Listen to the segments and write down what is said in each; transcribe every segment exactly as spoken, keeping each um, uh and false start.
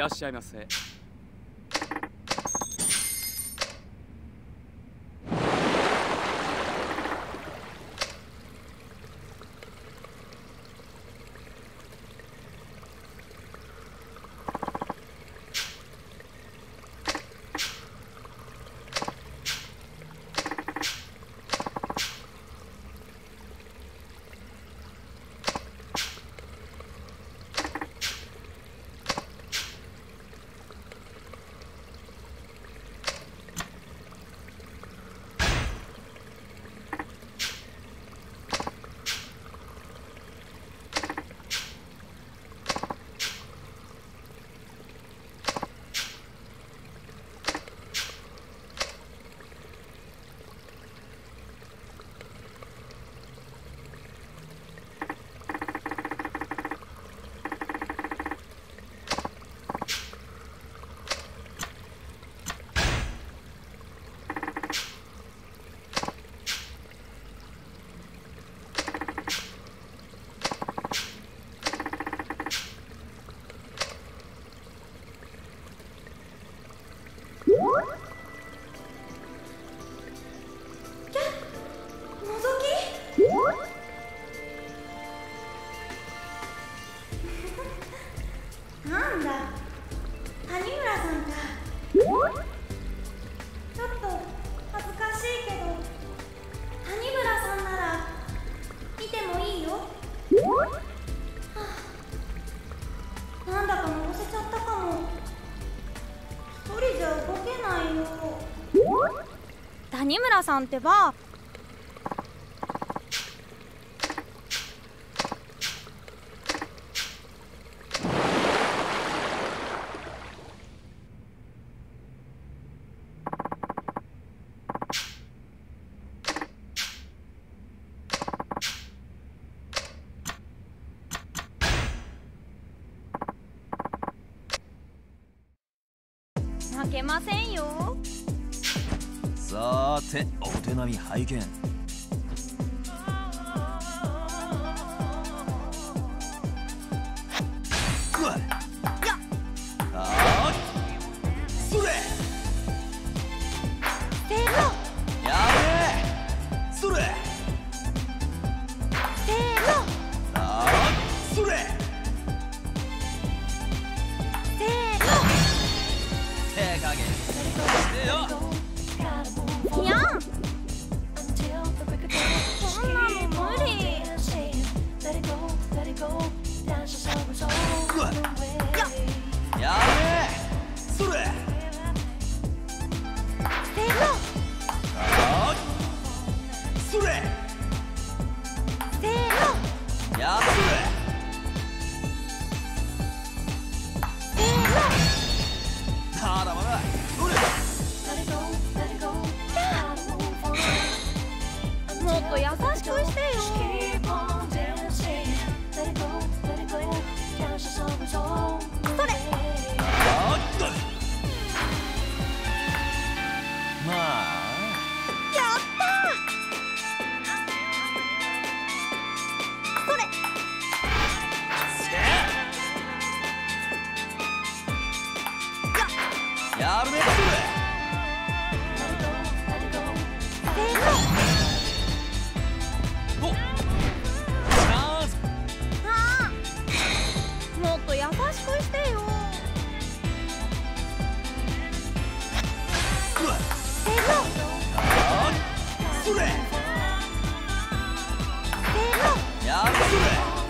らっしゃいませ。 なんだ、谷村さんか。ちょっと恥ずかしいけど、谷村さんなら見てもいいよ。はあ、なんだかのぼせちゃったかも。一人じゃ動けないよ。谷村さんってば。負けませんよ。 さーて、お手並み拝見。うわっやっあーそれせーのやべえそれせーのあーそれせーの手加減してよ。 いやん、そんなの無理。 うわっやっやべえそれせーのあーそれせーのやっそれせーのまだまだどれもっと優しくしてよ。それあっとまあやったー。それせややるねそれせーのおチャンスあー、もっと優しくしてよ。 うわっせーのあーそれせーのやるそれ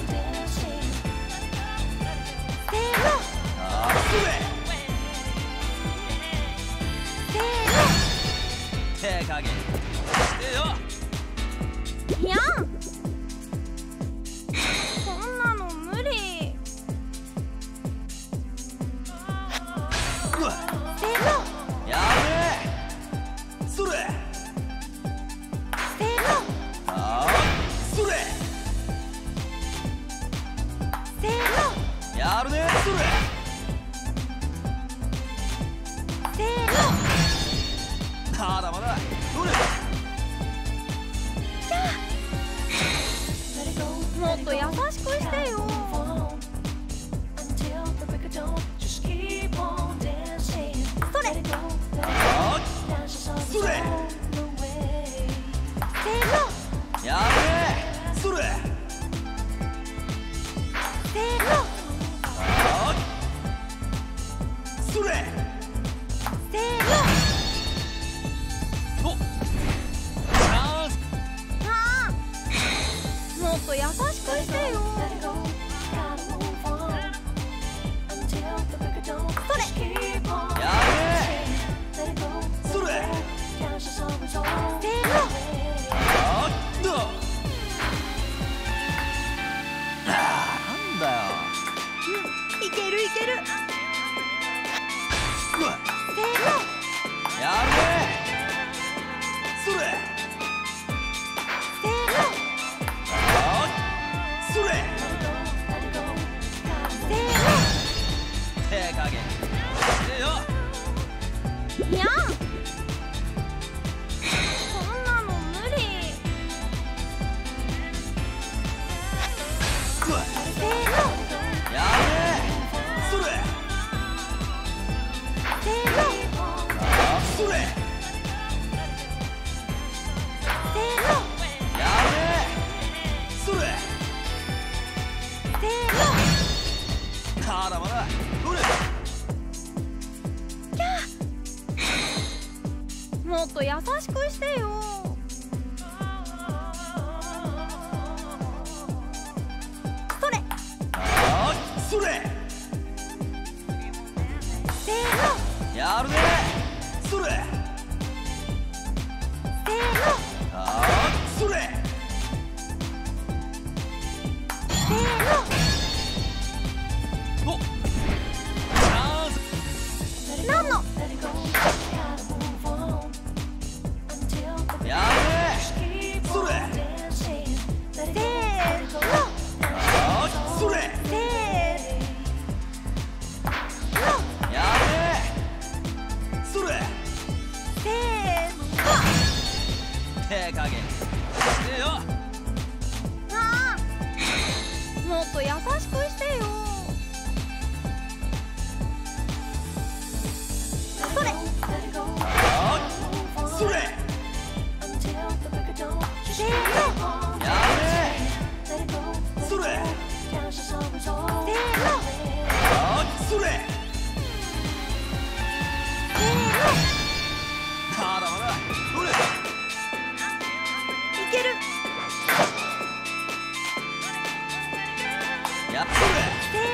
せーのあーそれせーの手加減してよ。 いやん、そんなの無理。 うわっせーのやべえそれせーのあーそれせーのやるねそれせーのまだまだどれもっと優しくしてよ。 してよ。それ。 やべえ。それ。 せーの。 あっと。なんだよ。 いけるいける。 うわせーの。 やべえ。それ。 せーの。 あっそれ。 せー手加減してよ。 の。にゃん。そんなの無理。 うわせーの。 やべえ。それ。 せーの。 あっそれ。 せーの。 やべえ。それ。 せーまだまだ。どれ。 の。もっと優しくしてよ。それ。 あっそれ。 せーの。 やるね。それ。 せーの。 あっそれ。 せーの。 おチャンス。 なんの。 やべえ。それ。 せーの。 あっそれ。 せーの。 やべえ。それ。 せー手加減してよ。 の。ああ。もっと優しくしてよ。それ。 あっそれ。 せーの。 やべえ。それ。 せーの。 あっそれ。 せーの。 まだまだ。どれ。 いける。 やそれ。 せー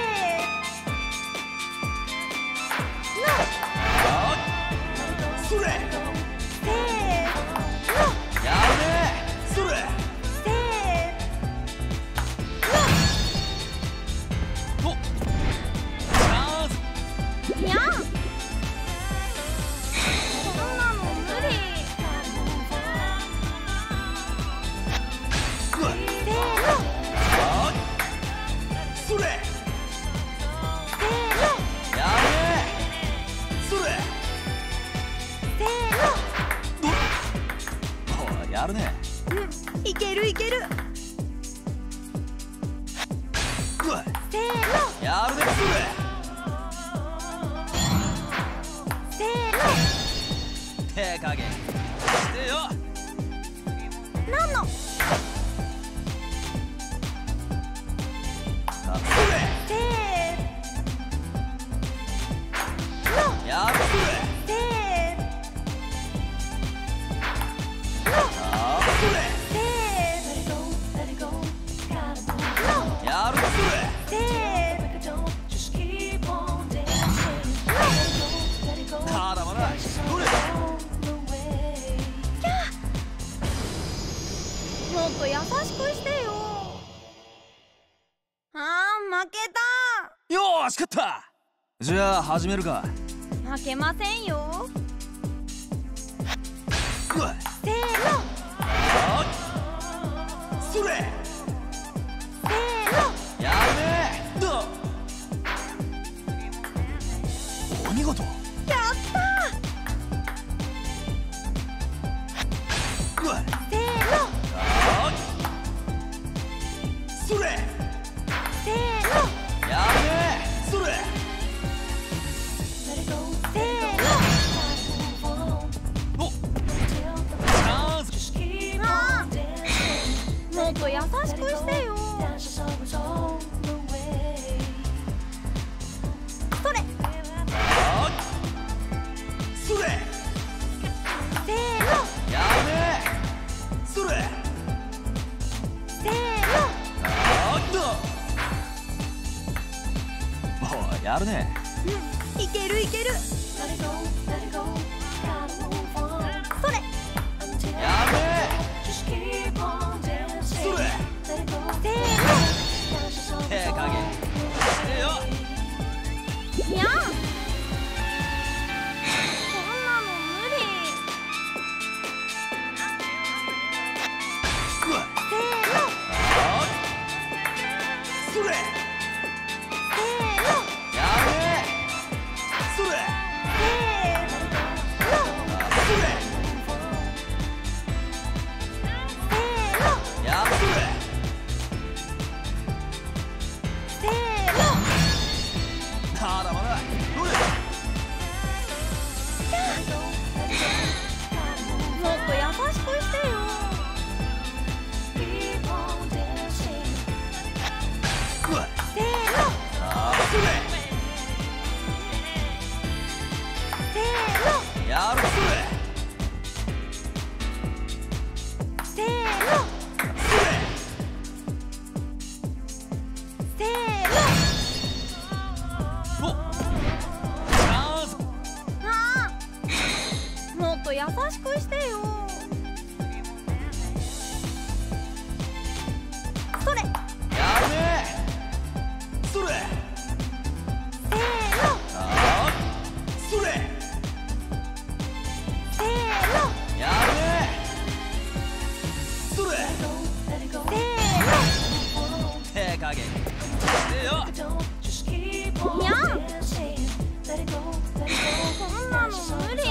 の。 あっそれ。 せーの。 やべえ。それ。 せーおチャンス。 の。にゃん。そんなの無理。 うわせーの。 あっそれ。 せーの。 やべえ。それ。 せーどおいやるね。 の。うん、いけるいける。 うわせーの。 やるね。 せーの。 それ。手加減してよ。 なんの。 あそれ。 せーの。 やるそれ。 せーの。 あそれ。 せやるそれ。 ーまだまだ。どれ。 もっと優しくしてよ。あー、負けた。 よーし勝った。じゃあ始めるか。 負けませんよ。 うわせーの。 あっそれ。 せーの。 やべえ。どうお見事。 やったうわー。せーの。 あっそれ。 せーの。 やべえ。それ。 せーの。 おチャンス。 あー、もっと優しくしてよ。それ。 あっそれ。 せーの。 やべえ。それ。 せーの。 あっやるね。 うん、いけるいける。それ。 やるね。それ。 せーの。 手加減。ええよ。 いやん。こんなの無理。せーの。 それ。 せーの。 やるね。それ。 せーの。 それ。 せーの。 やるそれ。 せーの。 まだまだ。どれ。 もっと優しくしてよ。せーの。 あーそれ。 せーの。 やるそれ。 せーの。 それ。 せーの。 お。チャンス。 ああ、もっと優しくしてよ。それ。 やるね。それ。 せーの。 あーそれ。 せーの。 やるね。それ。 せーの。 手加減。ええよ。 いやん。こんなの無理。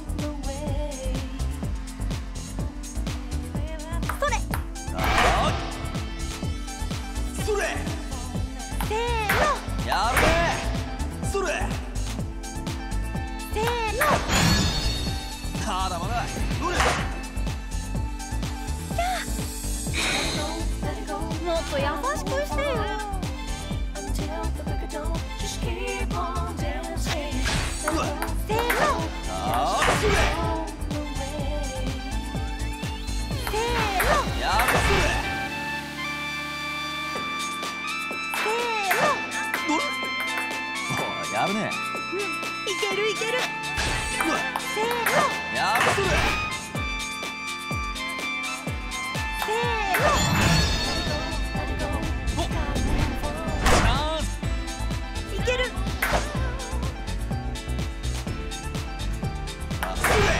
それ。 あーそれ。 せーの。 やるね。それ。 せーの。 まだまだ。どれ。 もっと優しくしてよ。 うわ。 せーの。 あーそれ。 せーの。 やるそれ。 せーの。 どれ。おやるね。 うん、いけるいける。 うわ。 せーの。 やるそれ。 せーの。 お。チャンス。 いける。 あそれ。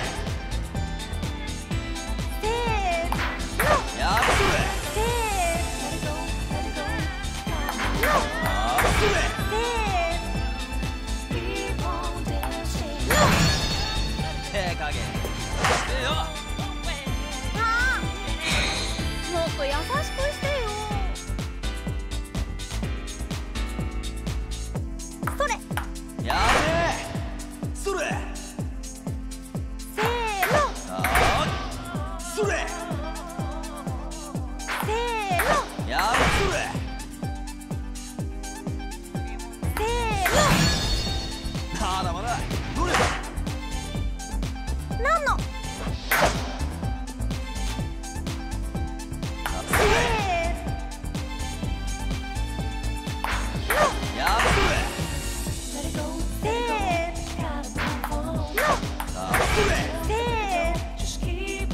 せーの。 やるそれ。 せーの。 あーそれ。 せーの。 手加減。ええよ。 ああ、もっと優しくしてよ。それ。 やるね。それ。 せーの。 あーそれ。 せーの。 やるそれ。 せーの。 まだまだ。どれ。 なんの。 あそせれ。 ーの。 やるそれ。 せーの。 あそれ。 せー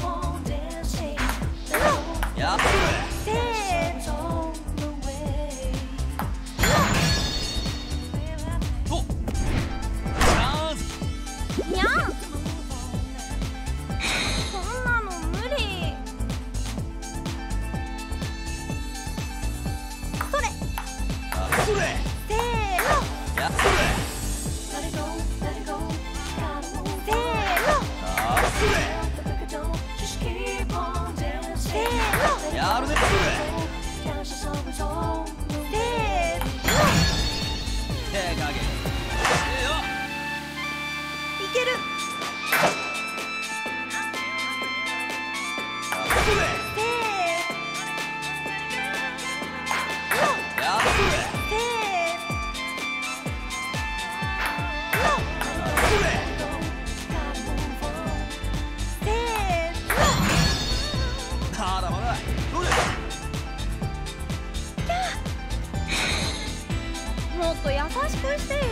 の。 やるそれ。 せーの。 お。チャンス。 にゃん。こんなの無理。それ。 あそれ。 せーの。 やそれ。 せーの。 あそれ。 せーの。 やるね。それ。 せーの。 手加減。ええよ。 いける。 あそれ。 せーの。 やるそれ。 せーの。 あそれ。 せーの。 まだまだ。どれ。 キャー。 もっと優しくしてよ。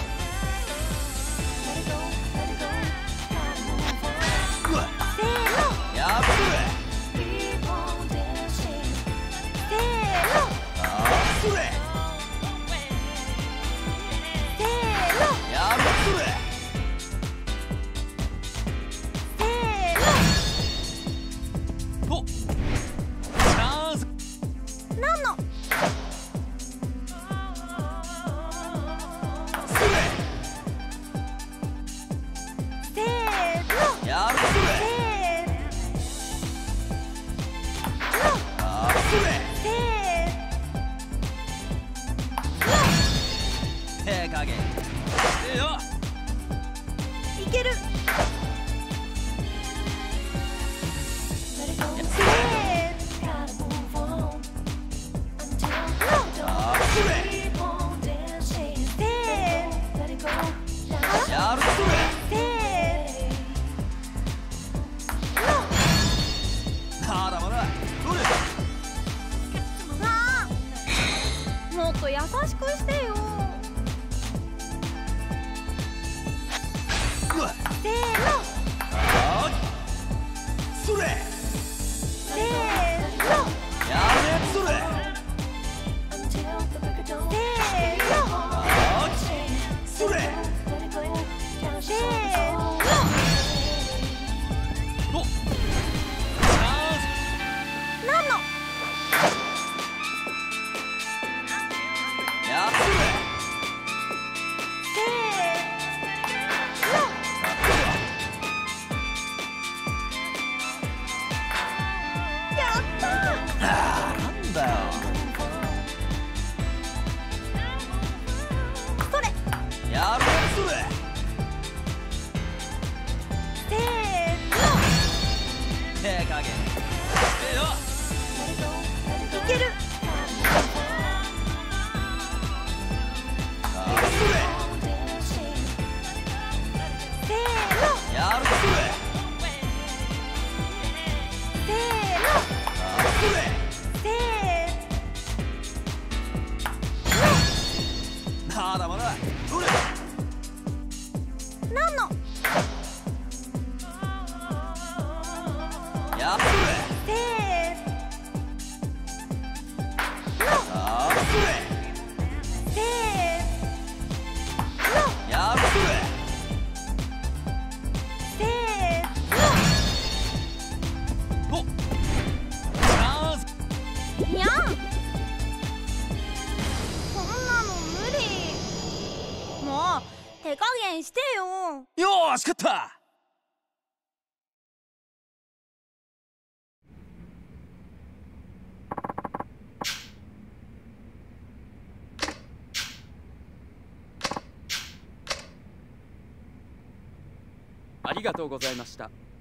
せーの。 やっべせーの。 あそれせーの。 やっべそれせーの。 おチャンスなんの。 それせーの。 やっべそれあそれせ手加減してよーいける。せーあそれせーやるそれせまだまだどれーあーもっと優しくしてよ。 うわせーの。 あそれせーの。 やれそれせーの。 あそれせーの。 おチャンスなんの。 やっそれせーの。やったー。 あなんだよそれ。 やるそれせーの。 手加減してよいける。 あそれせーの。 やるそれせーの。 あそれせーまだまだどれの。なんの。 やっそれせーの。 あそれせーの。 やるそれせーおチャンスの。にゃん。こんなの無理。もう手加減してよ。 よーし勝ったありがとうございました。